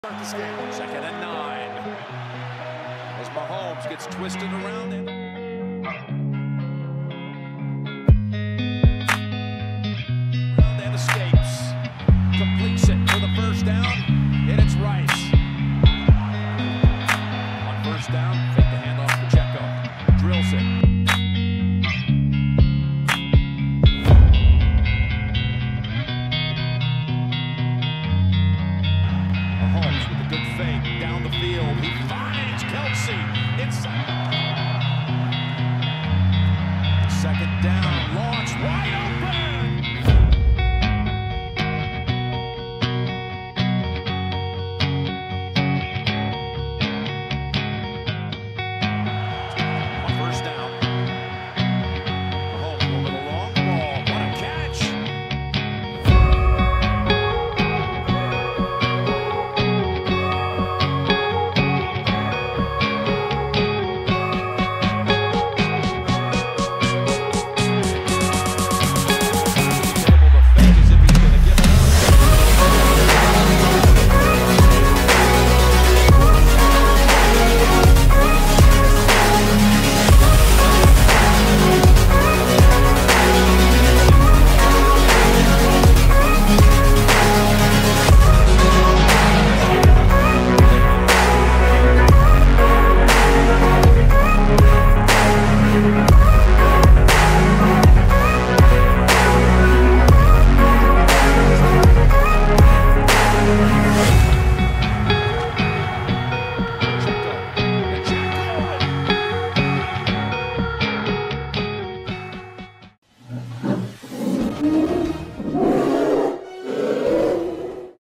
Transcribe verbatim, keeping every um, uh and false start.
Start this game. Second and nine. As Mahomes gets twisted around him. And escapes. Completes it for the first down. And it's Rice. On first down, fake the handoff to Pacheco. Drills it. Mahomes with a good fake down the field. He finds Kelce inside. Second down.